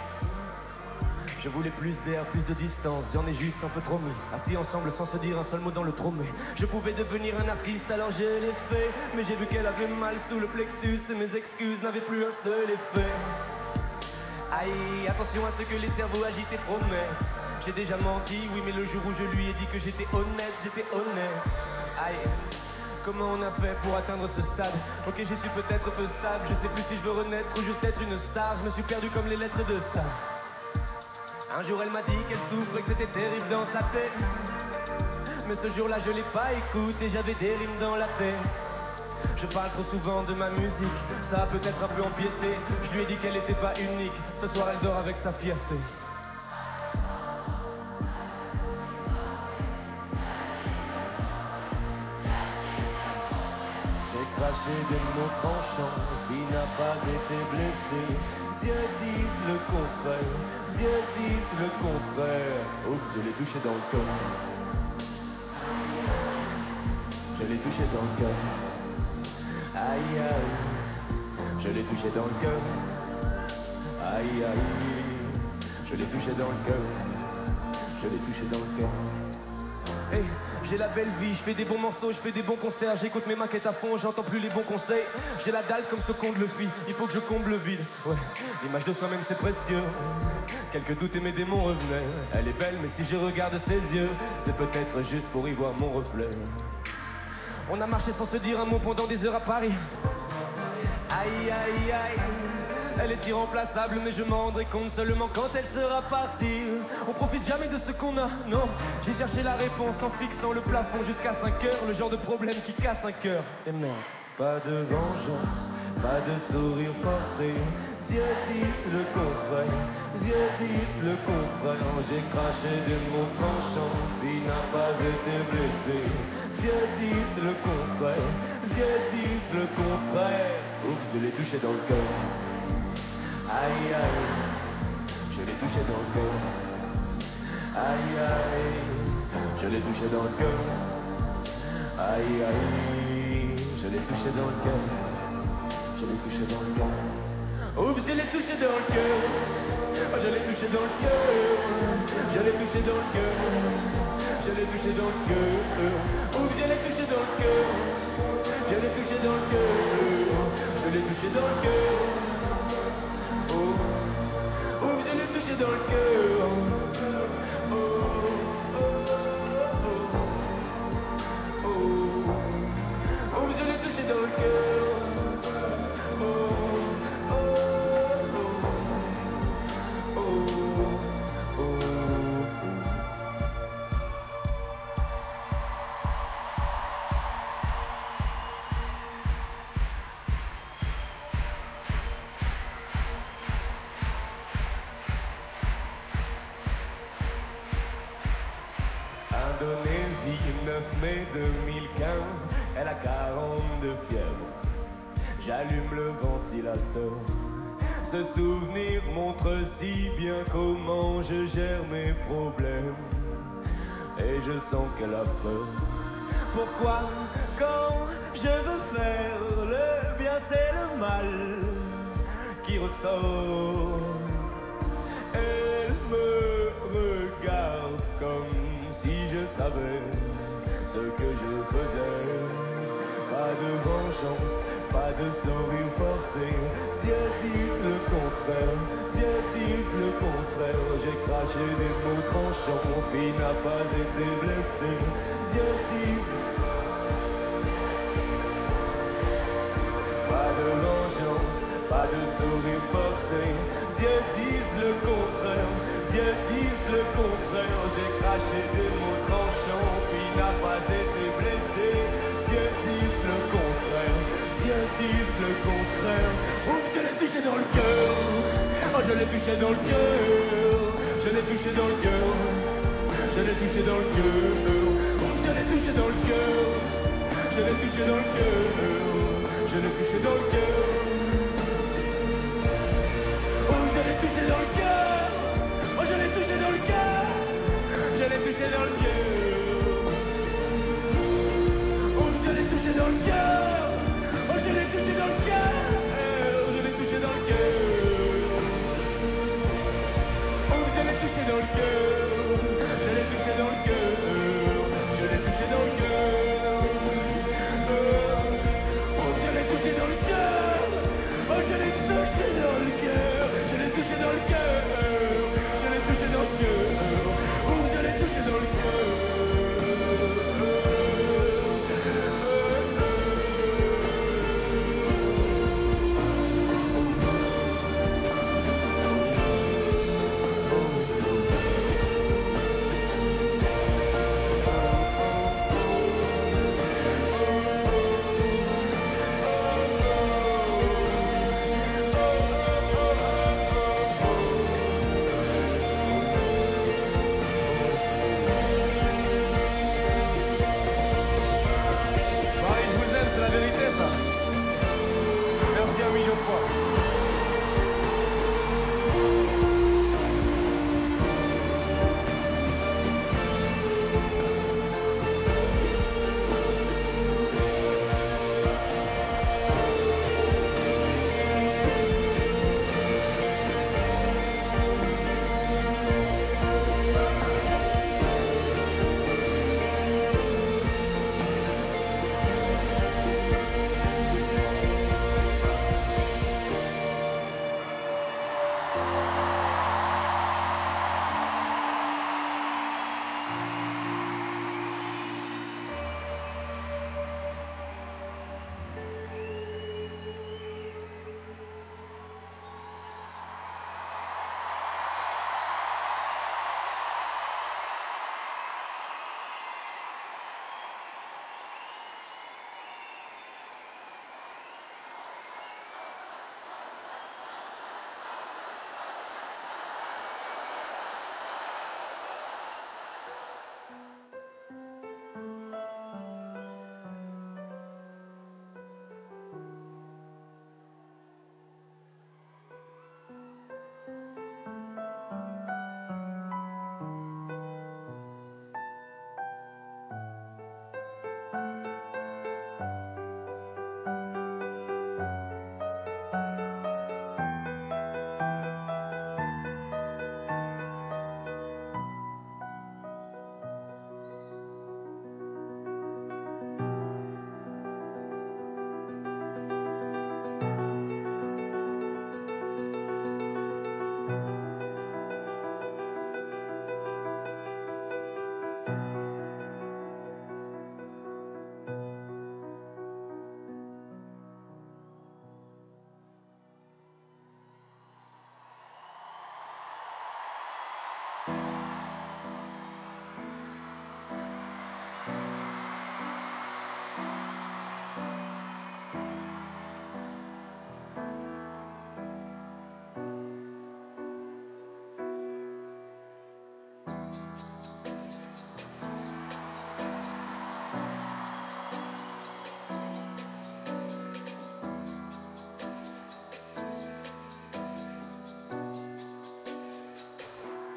Speaker 1: Je voulais plus d'air, plus de distance, j'en ai juste un peu trop mis. Assis ensemble sans se dire un seul mot dans le tromé. Je pouvais devenir un artiste, alors je l'ai fait. Mais j'ai vu qu'elle avait mal sous le plexus et mes excuses n'avaient plus un seul effet. Aïe, attention à ce que les cerveaux agités promettent. J'ai déjà menti, oui, mais le jour où je lui ai dit que j'étais honnête. Aïe, comment on a fait pour atteindre ce stade? Ok, je suis peut-être peu stable, je sais plus si je veux renaître ou juste être une star. Je me suis perdu comme les lettres de star. Un jour elle m'a dit qu'elle souffre et que c'était terrible dans sa tête. Mais ce jour-là je l'ai pas écouté, j'avais des rimes dans la tête. Je parle trop souvent de ma musique, ça a peut-être un peu empiété. Je lui ai dit qu'elle était pas unique, ce soir elle dort avec sa fierté. J'ai craché des mots tranchants, il n'a pas été blessé. Dieu disent le contraire, Dieu disent le contraire. Oups, je l'ai touché dans le cœur. Je l'ai touché dans le cœur. Aïe aïe, je l'ai touché dans le cœur. Aïe aïe, je l'ai touché dans le cœur. Je l'ai touché dans le cœur. Hey, j'ai la belle vie, je fais des bons morceaux, je fais des bons concerts, j'écoute mes maquettes à fond, j'entends plus les bons conseils. J'ai la dalle comme ce comble le fit, il faut que je comble le vide. Ouais, l'image de soi-même c'est précieux. Quelques doutes et mes démons revenaient. Elle est belle mais si je regarde ses yeux, c'est peut-être juste pour y voir mon reflet. On a marché sans se dire un mot pendant des heures à Paris. Aïe aïe aïe, elle est irremplaçable mais je m'en rendrai compte seulement quand elle sera partie. On profite jamais de ce qu'on a, non. J'ai cherché la réponse en fixant le plafond jusqu'à 5 heures. Le genre de problème qui casse un cœur. Et merde. Pas de vengeance, pas de sourire forcé. Dieu disent le contraire, Dieu disent le contraire. J'ai craché des mots tranchants, il n'a pas été blessé. Dieu disent le contraire, Dieu disent le contraire. Oups, je l'ai touché dans le cœur. Aïe aïe, je l'ai touché dans le cœur. Aïe aïe, je l'ai touché dans le cœur. Aïe aïe, je l'ai touché dans le cœur. Je l'ai touché dans le cœur. Oups, je l'ai touché dans le cœur. Oh, je l'ai touché dans le cœur. Je l'ai touché dans le cœur. Je l'ai touché dans le cœur. Oups, je l'ai touché dans le cœur. Je l'ai touché dans le cœur. Je l'ai touché dans le cœur. Oups, je l'ai touché dans le cœur. Oups, je l'ai touché dans le cœur. Indonésie, 9 mai 2015, elle a 40 de fièvre. J'allume le ventilateur. Ce souvenir montre si bien comment je gère mes problèmes. Et je sens qu'elle a peur. Pourquoi, quand je veux faire le bien, c'est le mal qui ressort. Elle me regarde comme si je savais ce que je faisais. Pas de vengeance, pas de sourire forcé. Si elles disent le contraire, si elles disent le contraire. J'ai craché des mots tranchants, mon fils n'a pas été blessé. Si elles disent pas de vengeance, pas de sourire forcé. Si elles disent le contraire, si elles disent le contraire. J'ai craché des mots tranchants, mon fils n'a pas été blessé. Si elles disent le contraire, si elles disent le contraire. Oups, je l'ai touché dans le cœur. Oh, je l'ai touché dans le cœur. Je l'ai touché dans le cœur. Je l'ai touché dans le cœur. Oups, je l'ai touché dans le cœur. Je l'ai touché dans le cœur. Je l'ai touché dans le cœur. Oh, je l'ai touché dans le cœur.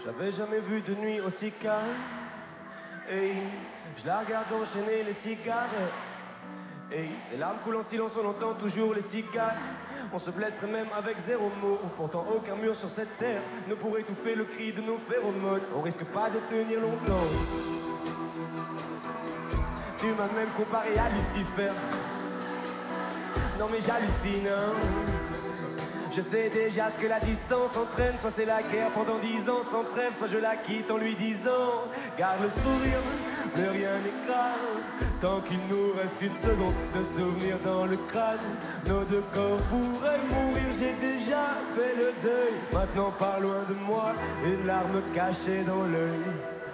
Speaker 1: J'avais jamais vu de nuit aussi calme. Et je la regarde enchaîner les cigarettes. Et ses larmes coulent en silence, on entend toujours les cigales. On se blesserait même avec zéro mot. Pourtant aucun mur sur cette terre ne pourrait étouffer le cri de nos phéromones. On risque pas de tenir longtemps. Tu m'as même comparé à Lucifer. Non mais j'hallucine, hein. Je sais déjà ce que la distance entraîne. Soit c'est la guerre pendant 10 ans sans trêve, soit je la quitte en lui disant garde le sourire, plus rien n'est grave. Tant qu'il nous reste une seconde de souvenir dans le crâne, nos deux corps pourraient mourir. J'ai déjà fait le deuil. Maintenant par loin de moi, une larme cachée dans l'œil.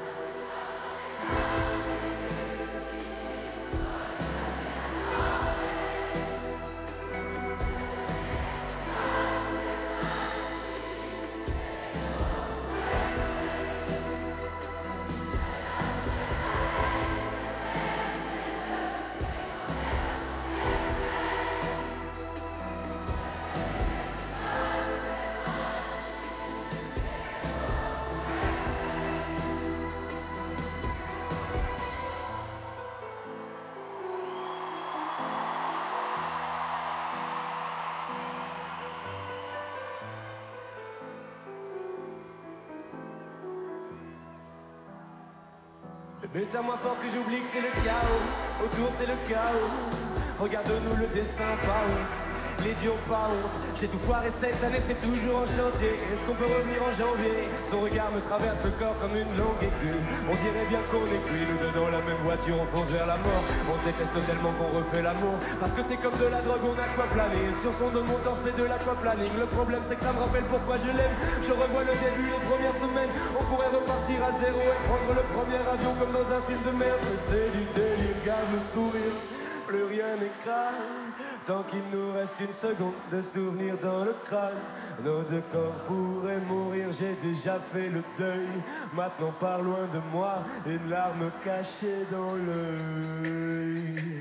Speaker 1: Mais serre-moi fort que j'oublie que c'est le chaos. Autour c'est le chaos. Regarde-nous le destin pas honte. Les dions pas honte. J'ai tout foiré cette année, c'est toujours en chantier. Est-ce qu'on peut revenir en janvier? Son regard me traverse le corps comme une longue aiguille. On dirait bien qu'on est cuits, nous deux dans la même voiture, on fonce vers la mort. On déteste tellement qu'on refait l'amour. Parce que c'est comme de la drogue, on a quoi planer. Sur son dos mon temps, je fais de l'aquaplaning. Le problème c'est que ça me rappelle pourquoi je l'aime. Je revois le début, les premières semaines. On pourrait repartir à zéro et prendre le premier avion comme dans un film de merde. Mais c'est du délire, garde le sourire. Plus rien n'est calme, tant qu'il nous reste une seconde de souvenir dans le crâne. Nos deux corps pourraient mourir, j'ai déjà fait le deuil. Maintenant par loin de moi, une larme cachée dans l'œil.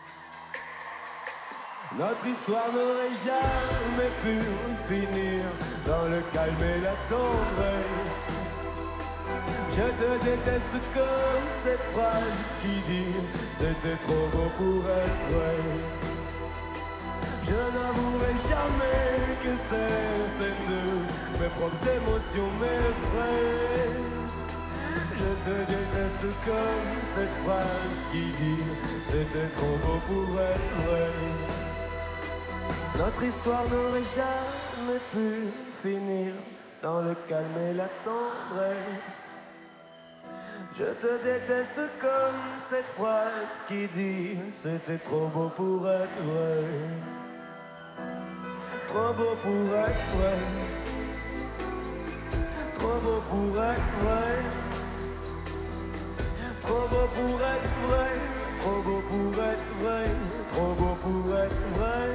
Speaker 1: Notre histoire n'aurait jamais pu finir dans le calme et la tendresse. Je te déteste comme cette phrase qui dit c'était trop beau pour être vrai. Je n'avouerai jamais que certaines de mes propres émotions m'effraient. Je te déteste comme cette phrase qui dit c'était trop beau pour être vrai. Notre histoire n'aurait jamais pu finir dans le calme et la tendresse. Je te déteste comme cette phrase qui dit c'était trop beau pour être vrai. Trop beau pour être vrai. Trop beau pour être vrai. Trop beau pour être vrai. Trop beau pour être vrai. Trop beau pour être vrai.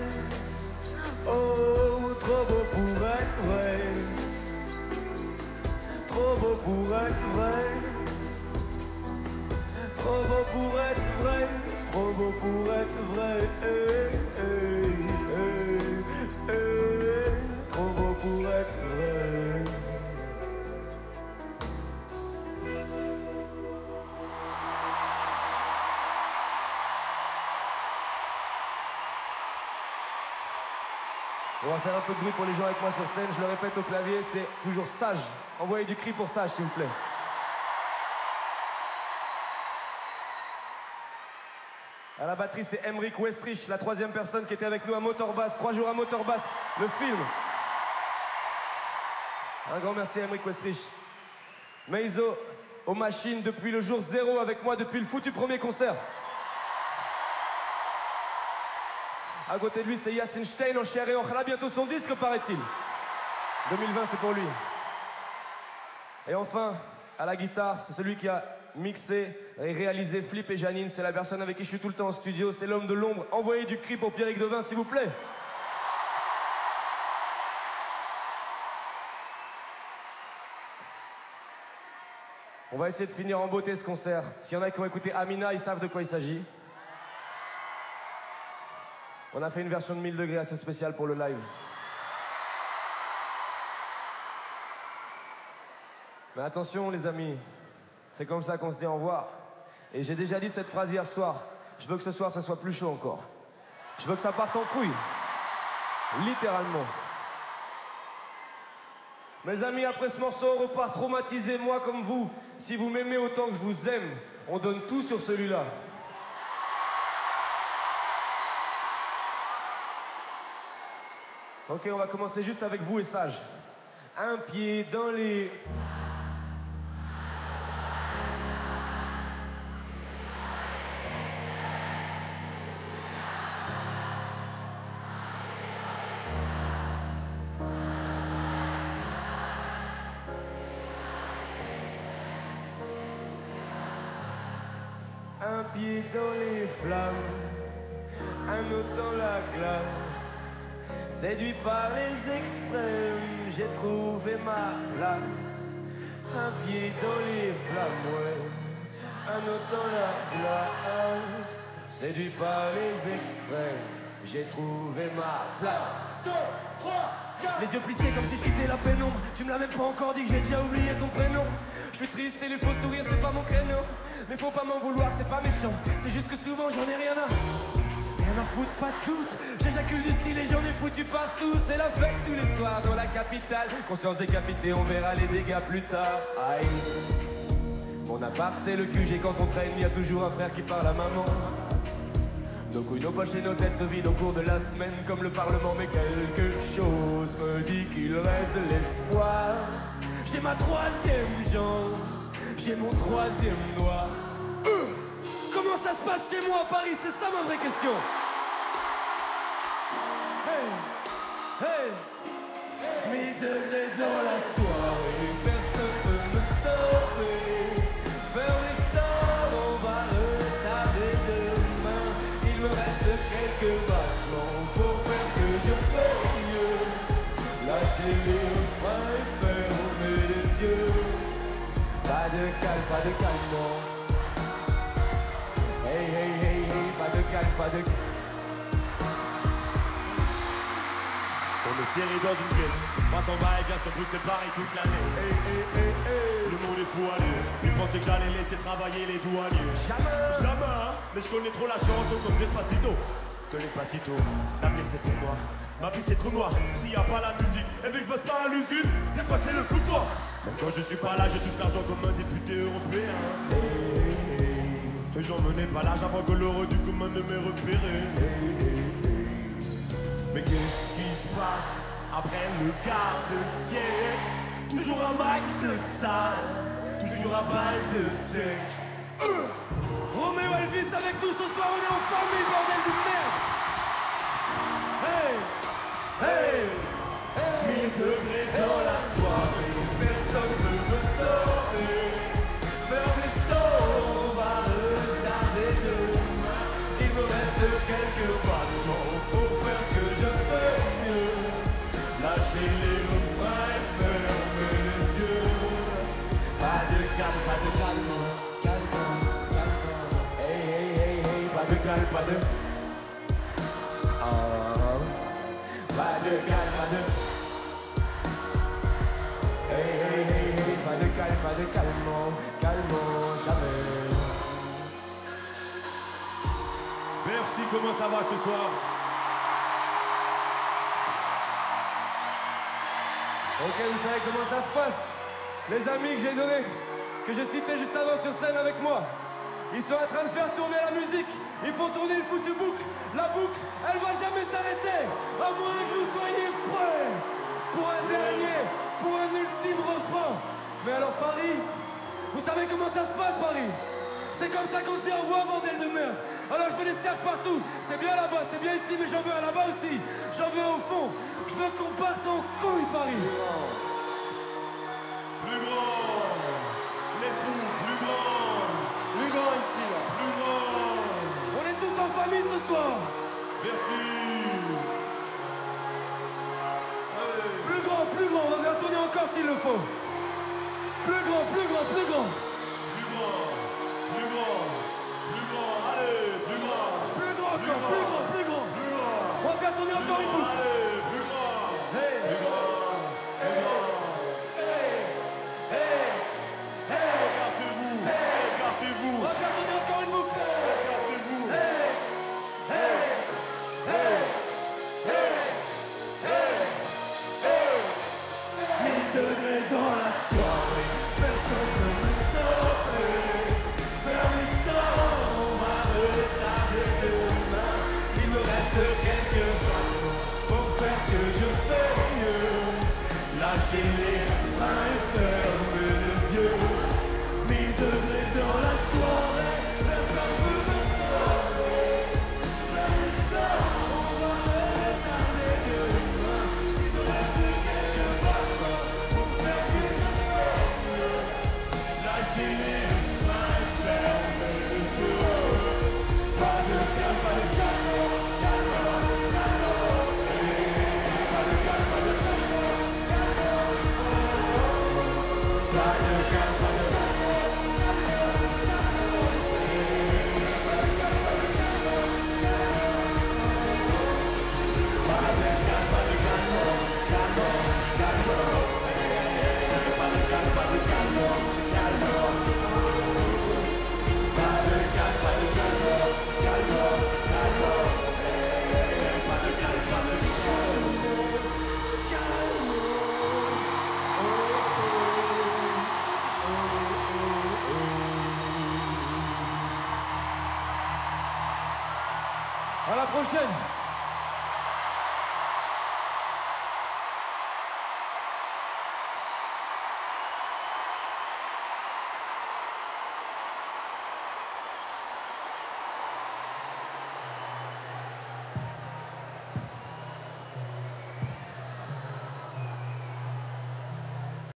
Speaker 1: Oh, trop beau pour être vrai. Trop beau pour être vrai. Trop beau pour être vrai, trop beau pour être vrai, trop beau pour être vrai. On va faire un peu de bruit pour les gens avec moi sur scène, je le répète au clavier, c'est toujours Sage. Envoyez du cri pour Sage s'il vous plaît. À la batterie, c'est Emric Westrich, la troisième personne qui était avec nous à Motorbass, 3 jours à Motorbass, le film. Un grand merci à Emric Westrich. Meizo, aux machines depuis le jour 0 avec moi depuis le foutu premier concert. À côté de lui, c'est Yassine Stein en chair et en chala, bientôt son disque paraît-il. 2020, c'est pour lui. Et enfin, à la guitare, c'est celui qui a mixé et réalisé Flip et Janine. C'est la personne avec qui je suis tout le temps en studio. C'est l'homme de l'ombre. Envoyez du cri pour Pierrick Devin, s'il vous plaît. On va essayer de finir en beauté ce concert. S'il y en a qui ont écouté Amina, ils savent de quoi il s'agit. On a fait une version de 1000 degrés assez spéciale pour le live. Mais attention les amis, c'est comme ça qu'on se dit au revoir. Et j'ai déjà dit cette phrase hier soir. Je veux que ce soir ça soit plus chaud encore. Je veux que ça parte en couille. Littéralement. Mes amis, après ce morceau, on repart traumatisé, moi comme vous. Si vous m'aimez autant que je vous aime, on donne tout sur celui-là. Ok, on va commencer juste avec vous et Sage. Un pied dans les... Un pied dans les flammes, un autre dans la glace. Séduit par les extrêmes, j'ai trouvé ma place. Un pied dans les flammes, ouais, un autre dans la glace. Séduit par les extrêmes, j'ai trouvé ma place. 2, 3, 4. Les yeux plissés comme si je quittais la pénombre. Tu me l'as même pas encore dit que j'ai déjà oublié ton prénom. Je suis triste et les faux sourires c'est pas mon créneau. Mais faut pas m'en vouloir, c'est pas méchant. C'est juste que souvent j'en ai rien à foutre, pas de doute. J'éjacule du style et j'en ai foutu partout. C'est la fête tous les soirs dans la capitale. Conscience décapitée, on verra les dégâts plus tard. Aïe. Mon appart c'est le QG, quand on traîne, y a toujours un frère qui parle à maman. Nos couilles, nos poches et nos têtes se vident au cours de la semaine comme le Parlement. Mais quelque chose me dit qu'il reste de l'espoir. J'ai ma troisième jambe, j'ai mon troisième doigt. Comment ça se passe chez moi à Paris? C'est ça ma vraie question. Hey, hey, 1000 degrés dans la soirée, personne peut me stopper. Vers les stores, on va retarder demain. Il me reste quelques battements pour faire ce que je fais mieux. Lâcher les refrains et fermer les yeux. Pas de calme, hey, hey, hey, hey, pas de calme, pas de...
Speaker 5: On est serré dans une pièce, 300 va-et-vient sur Bruxelles, Paris toute l'année.
Speaker 1: Hey, hey, hey, hey.
Speaker 5: Le monde est fou à l'heure, ils pensaient que j'allais laisser travailler les douaniers. Jamais, hein. Mais je connais trop la chanson comme Despacito. De l'Espacito, l'avenir c'est pour moi. Ma vie c'est trop noir, s'il y a pas la musique, et vu que je bosse pas à l'usine, cette fois c'est le foutoir. Même quand je suis pas là, je touche l'argent comme un député européen. Et j'en menais pas l'âge avant que l'heure du commun ne m'ait repéré. Mais qu'est-ce qui se passe après le quart de siècle? Toujours un max de salle, toujours un bail de sexe.
Speaker 2: Roméo Elvis avec nous ce soir, on est en famille, bordel de merde. Hey, hey, hey.
Speaker 5: 1000 degrés dans la soirée, personne ne peut me stopper. Ferme les stores, on va retarder demain. Il me reste quelques battements pour faire ce que je fais mieux. Lâcher les refrains et fermer les yeux. Pas de calme, pas de calme. Hey, hey, hey, hey, pas de calme, pas de... Pas de calme, pas de... Hey, hey, hey, hey, pas de calme, calmons, jamais. Merci, comment ça va ce soir?
Speaker 1: Ok, vous savez comment ça se passe? Les amis que j'ai donnés, que j'ai cités juste avant sur scène avec moi, ils sont en train de faire tourner la musique. Il faut tourner le foutu boucle. La boucle, elle va jamais s'arrêter. À moins que vous soyez prêts pour un dernier, pour un ultime refrain. Mais alors Paris, vous savez comment ça se passe Paris? C'est comme ça qu'on se dit au revoir, bordel de merde. Alors je veux des cercles partout. C'est bien là-bas, c'est bien ici, mais j'en veux à là-bas aussi. J'en veux au fond. Je veux qu'on parte en couille, Paris.
Speaker 5: Plus grand. Les trous, plus grand.
Speaker 1: Plus grand ici, là.
Speaker 5: Plus grand.
Speaker 1: On est tous en famille ce soir.
Speaker 5: Merci.
Speaker 1: Plus grand, on va faire tourner encore s'il le faut. Plus grand, plus grand, plus grand.
Speaker 5: Plus grand. Plus grand. Plus grand. Allez, plus grand.
Speaker 1: Plus grand encore, plus grand, plus grand.
Speaker 5: Plus grand.
Speaker 1: On va faire tourner encore une boucle.
Speaker 5: Allez, plus grand.
Speaker 1: Hey.
Speaker 5: Plus grand. Plus grand.
Speaker 1: Hey. Hey.
Speaker 5: degrés dans la soirée, personne ne me stopper. Vers les stores, on va retarder demain. Il me reste quelques bateaux pour faire que je fais mieux. Lâchez les mains et fermez les yeux. 1000 degrés dans la soirée, personne ne me stopper. Vers les stores, on va retarder demain. Il me reste quelques bateaux pour faire que je fais mieux. Lâchez les mains et fermez les yeux. Pas de calme, pas de calme, calme, calme. Pas de calme, pas de calme, calme. Pas de calme, pas de calme.
Speaker 2: À la prochaine.